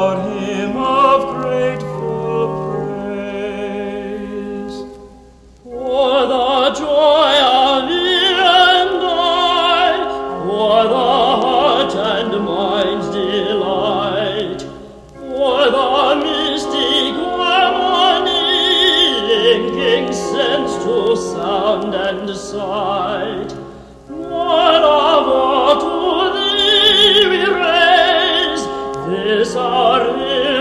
our hymn of grateful praise. For the joy of ear and eye, for the heart and mind's delight, for the mystic harmony, linking sense to sound and sight. Lord of all, to thee we raise this our